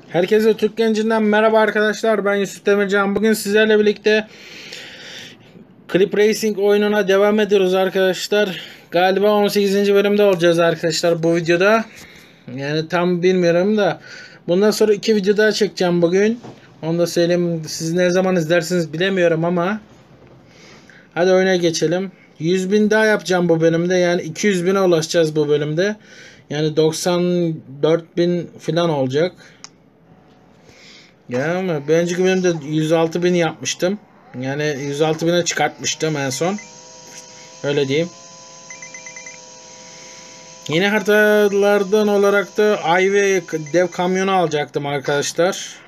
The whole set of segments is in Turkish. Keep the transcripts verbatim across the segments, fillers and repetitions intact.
Herkese Türk Genci'nden merhaba arkadaşlar. Ben Yusuf Demircan. Bugün sizlerle birlikte Clip Racing oyununa devam ediyoruz arkadaşlar. Galiba on sekizinci bölümde olacağız arkadaşlar bu videoda. Yani tam bilmiyorum da. Bundan sonra iki video daha çekeceğim bugün. Onu da söyleyeyim. Siz ne zaman izlersiniz bilemiyorum ama. Hadi oyuna geçelim. yüz bin daha yapacağım bu bölümde. Yani iki yüz bine ulaşacağız bu bölümde. Yani doksan dört bin falan olacak. Ya ama bir önceki bölümde yüz altı bin yapmıştım. Yani yüz altı bine çıkartmıştım en son. Öyle diyeyim. Yeni haritalardan olarak da ay ve dev kamyonu alacaktım arkadaşlar.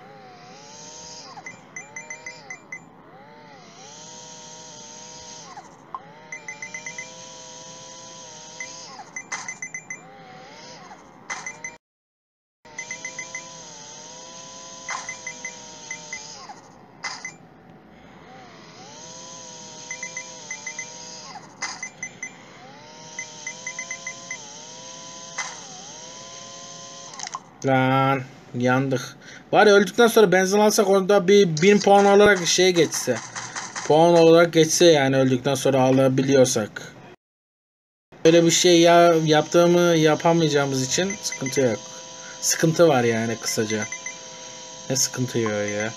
Lan yandık. Bari öldükten sonra benzin alsak onda bir bin puan olarak şey geçse. Puan olarak geçse yani öldükten sonra alabiliyorsak. Öyle bir şey ya yaptığımı yapamayacağımız için sıkıntı yok. Sıkıntı var yani kısaca. Ne sıkıntı yok ya.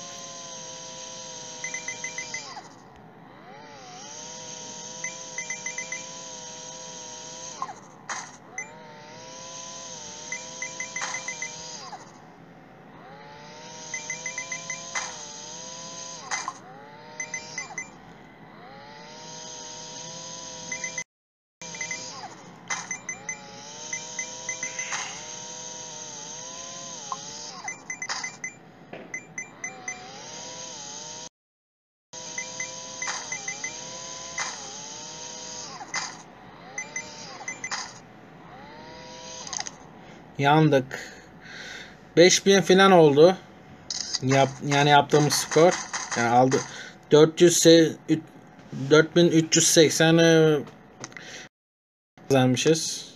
Yandık. beş bin falan oldu. Yap, yani yaptığımız skor. Yani aldı. dört yüz dört bin üç yüz seksen kazanmışız.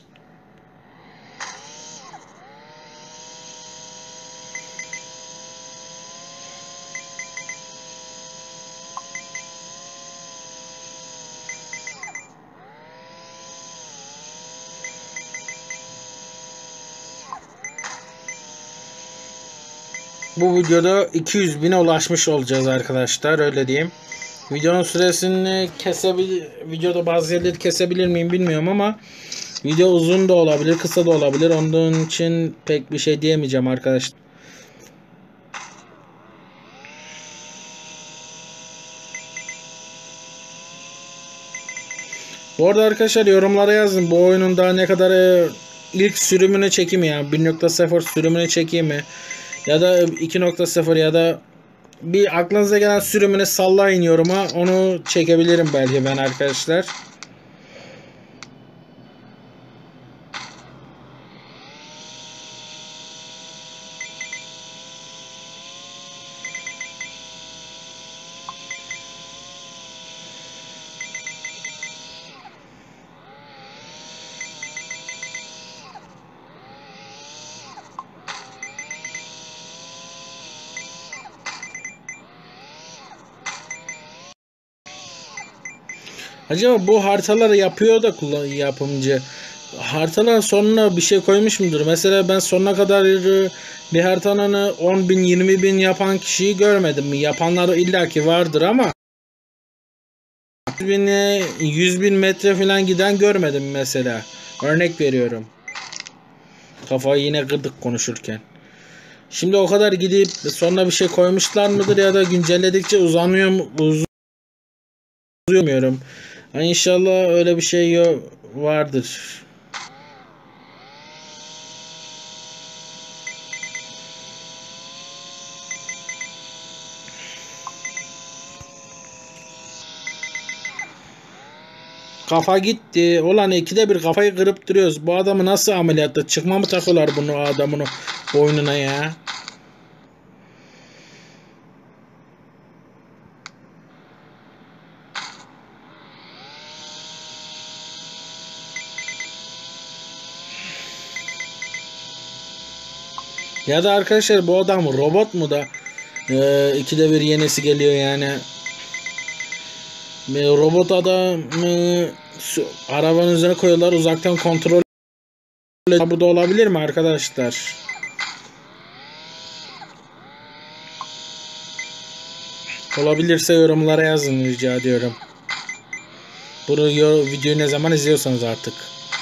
Bu videoda iki yüz bine ulaşmış olacağız arkadaşlar. Öyle diyeyim. Videonun süresini kesebilir, videoda bazı yerleri kesebilir miyim bilmiyorum ama video uzun da olabilir, kısa da olabilir. Onun için pek bir şey diyemeyeceğim arkadaşlar. Bu arada arkadaşlar yorumlara yazın. Bu oyunun daha ne kadar e, ilk sürümünü çekeyim ya. bir nokta sıfır sürümünü çekeyim mi? Ya da iki nokta sıfır ya da bir aklınıza gelen sürümünü sallayın yoruma. Onu çekebilirim belki ben arkadaşlar. Acaba bu haritaları yapıyor da kullan yapımcı. Haritaların sonuna bir şey koymuş mudur? Mesela ben sonuna kadar bir haritanın on bin yirmi bin yapan kişiyi görmedim. Yapanlar illaki vardır ama yüz bin, yüz bin metre falan giden görmedim mesela. Örnek veriyorum. Kafayı yine kırdık konuşurken. Şimdi o kadar gidip sonuna bir şey koymuşlar mıdır ya da güncelledikçe uzanıyor mu? Uzamıyorum. Yani İnşallah öyle bir şey vardır. Kafa gitti. Ulan ikide bir kafayı kırıp duruyoruz. Bu adamı nasıl ameliyatta? Çıkma mı takıyorlar bunu adamın boynuna ya? Ya da arkadaşlar bu adam robot mu da e, ikide bir yenisi geliyor yani. E, robot adamı su- arabanın üzerine koyuyorlar, uzaktan kontrol ediyor. Bu da olabilir mi arkadaşlar? Olabilirse yorumlara yazın rica ediyorum. Bunu videoyu ne zaman izliyorsanız artık.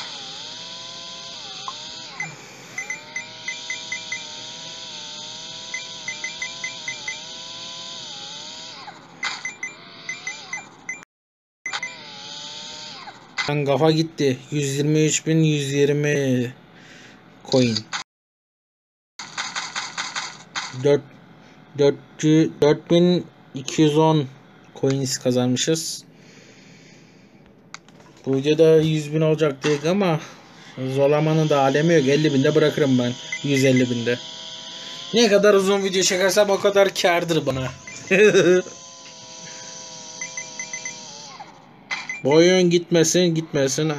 Kafa gitti. yüz yirmi üç bin yüz yirmi coin. dört bin iki yüz on coins kazanmışız. Bu videoda yüz bin olacak değil ama zorlamanın da alemi yok. elli binde bırakırım ben. yüz elli binde. Ne kadar uzun video çekersem o kadar kârdır bana. Bu oyun gitmesin gitmesin.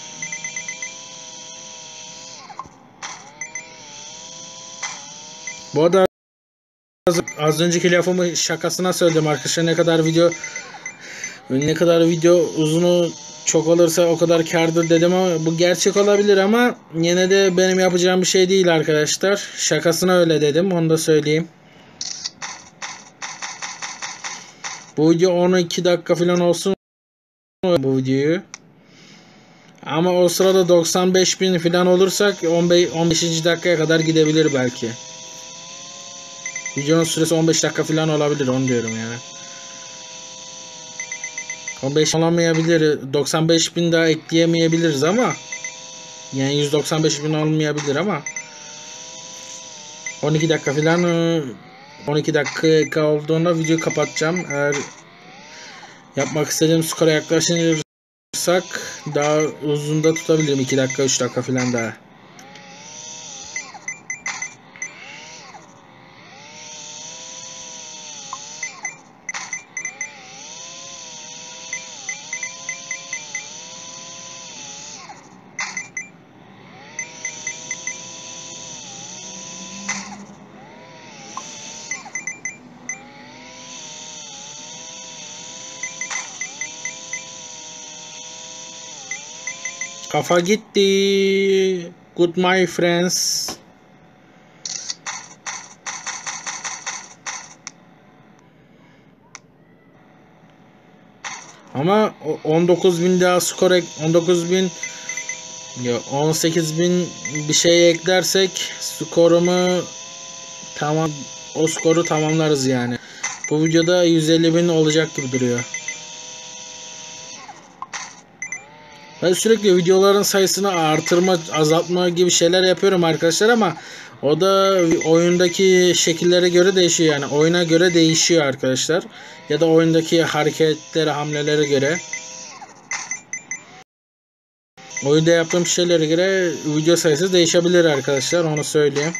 Bu arada az, az önceki lafımı şakasına söyledim arkadaşlar. Ne kadar video ne kadar video uzunu çok olursa o kadar kârdır dedim ama bu gerçek olabilir ama yine de benim yapacağım bir şey değil arkadaşlar. Şakasına öyle dedim, onu da söyleyeyim. Bu video on iki dakika falan olsun bu videoyu. Ama o sırada doksan beş bin falan olursak on beş, on beşinci dakikaya kadar gidebilir belki. Videonun süresi on beş dakika falan olabilir, onu diyorum yani. on beş olamayabilir. doksan beş bin daha ekleyemeyebiliriz ama yani yüz doksan beş bin olmayabilir ama on iki dakika falan, on iki dakika olduğunda videoyu kapatacağım. Eğer yapmak istediğim skora yaklaşırsak daha uzun da tutabilirim. iki dakika üç dakika falan daha. Kafa gitti. Good my friends. Ama on dokuz bin daha skor ek, on dokuz bin ya on sekiz bin bir şey eklersek skorumu tamam, o skoru tamamlarız yani. Bu videoda yüz elli bin olacak gibi duruyor. Ben sürekli videoların sayısını artırma, azaltma gibi şeyler yapıyorum arkadaşlar ama o da oyundaki şekillere göre değişiyor yani. Oyuna göre değişiyor arkadaşlar. Ya da oyundaki hareketlere, hamlelere göre. Oyunda yaptığım şeylere göre video sayısı değişebilir arkadaşlar, onu söyleyeyim.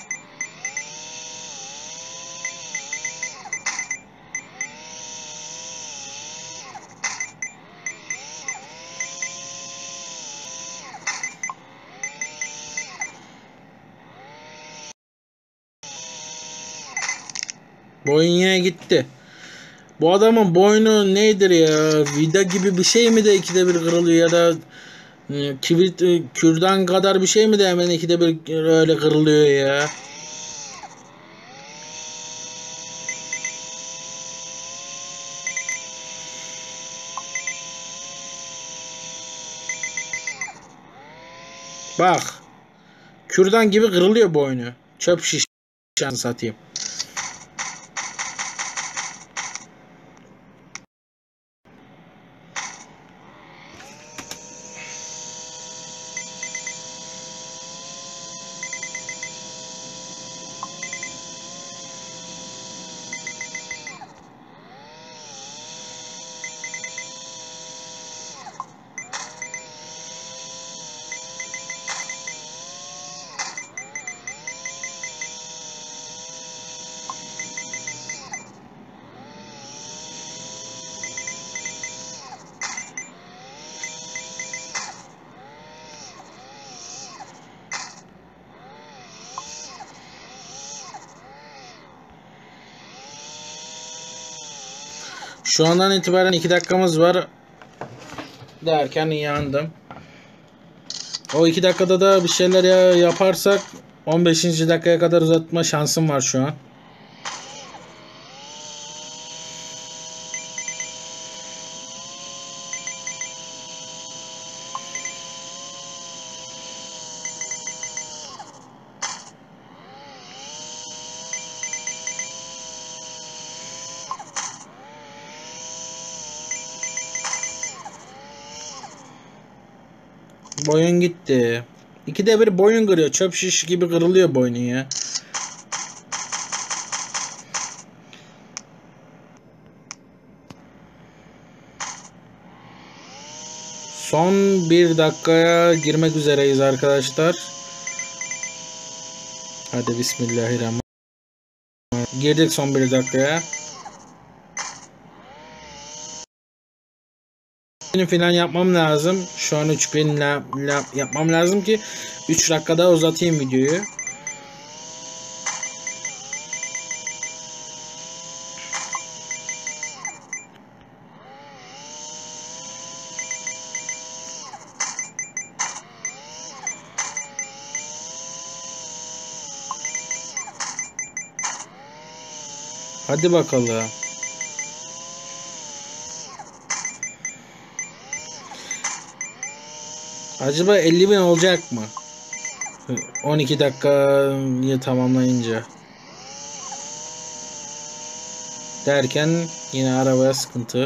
Boyun yine gitti. Bu adamın boynu nedir ya? Vida gibi bir şey mi de ikide bir kırılıyor ya da e, kibrit e, kürdan kadar bir şey mi de hemen ikide bir öyle kırılıyor ya? Bak. Kürdan gibi kırılıyor boynu. Çöp şiş satayım. Şu andan itibaren iki dakikamız var. Derken yandım. O iki dakikada da bir şeyler ya yaparsak on beşinci dakikaya kadar uzatma şansım var şu an. Boyun gitti. İkide bir boyun kırıyor. Çöp şiş gibi kırılıyor boynun ya. Son bir dakikaya girmek üzereyiz arkadaşlar. Hadi bismillahirrahmanirrahim. Girdik son bir dakikaya. Benim filan yapmam lazım. Şu an üç bin la, la, yapmam lazım ki üç dakikada uzatayım videoyu. Hadi bakalım. Acaba elli bin olacak mı? on iki dakikayı tamamlayınca. Derken yine arabaya sıkıntı.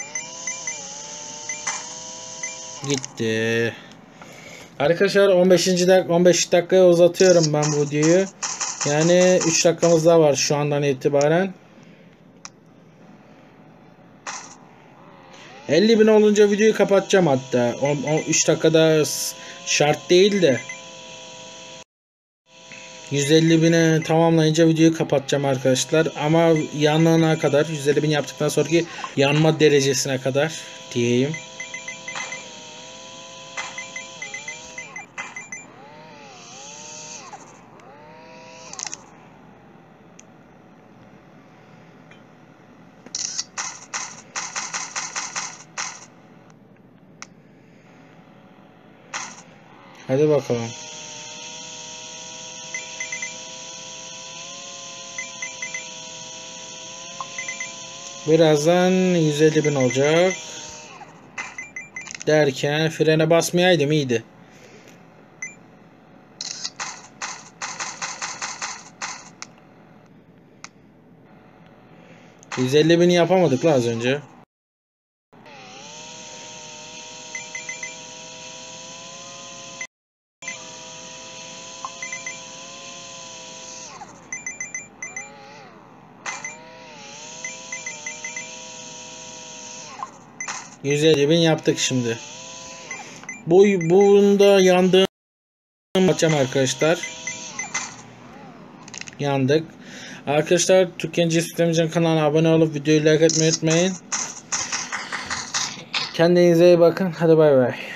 Gitti. Arkadaşlar on beşinci dakika on beş dakikaya uzatıyorum ben bu videoyu. Yani üç dakikamız daha var şu andan itibaren. elli bin olunca videoyu kapatacağım hatta. üç dakikada şart değil de. yüz elli bine tamamlayınca videoyu kapatacağım arkadaşlar. Ama yanına kadar yüz elli bin yaptıktan sonraki yanma derecesine kadar diyeyim. Hadi bakalım. Birazdan yüz elli bin olacak. Derken frene basmayaydım iyiydi. yüz elli bini yapamadık la az önce. yüz elli bin yaptık şimdi. Bu bunda yandığım açacağım arkadaşlar. Yandık. Arkadaşlar Türkiye Sistemci'nin kanalına abone olup videoyu like etmeyi unutmayın. Kendinize iyi bakın. Hadi bay bay.